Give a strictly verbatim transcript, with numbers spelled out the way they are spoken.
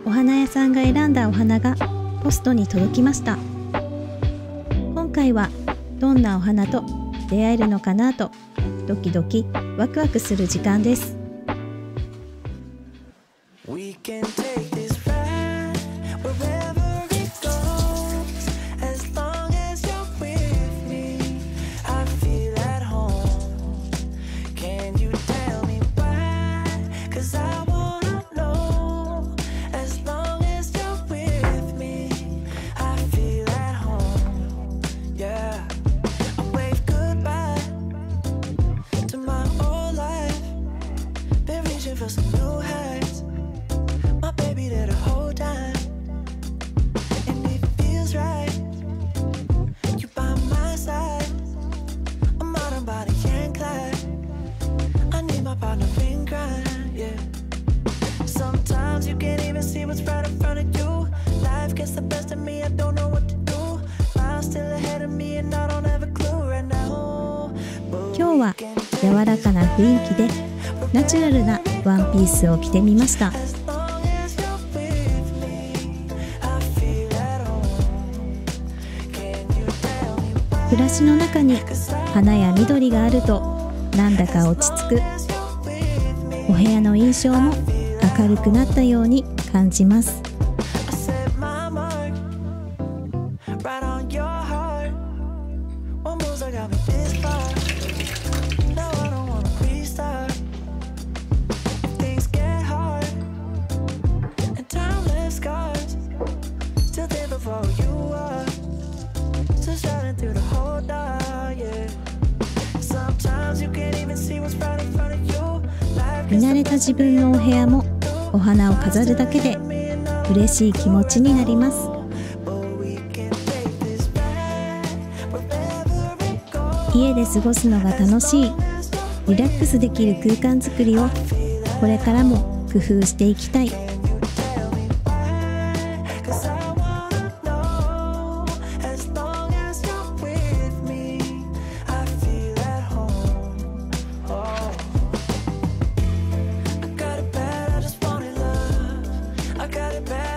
お花屋さんが選んだお花がポストに届きました。今回はどんなお花と出会えるのかなとドキドキワクワクする時間です。 For some new heights, my baby there the whole time, and it feels right. You by my side, I'm out on body and Clyde. I need my partner in crime, yeah. Sometimes you can't even see what's right in front of you. Life gets the best of me, I don't know what to do. Miles still ahead of me, and I don't have a clue right now. 今日は柔らかな雰囲気でナチュラルなワンピースを着てみました。暮らしの中に花や緑があるとなんだか落ち着く。お部屋の印象も明るくなったように感じます。見慣れた自分のお部屋もお花を飾るだけで嬉しい気持ちになります。家で過ごすのが楽しい、リラックスできる空間づくりをこれからも工夫していきたい。 I got it bad.